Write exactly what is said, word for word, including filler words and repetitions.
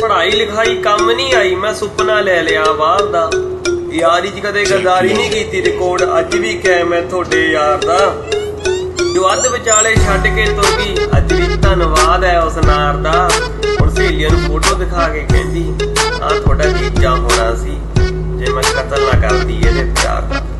पढ़ाई लिखाई कम नहीं आई, मैं सुपना ले लिया बाहर दा। यारी च कदे गद्दारी नहीं की, रिकॉर्ड अज भी कायम है थोड़े यार दा। जो अध विचाले छड्ड के तुर गई, अज भी धन्नवाद है उस नार दा। हुण सहेलियां नूं फोटो दिखा के कहंदी, आ थोड़ा जीजा होना सी जे मैं कतल ना करदी इहदे प्यार दा।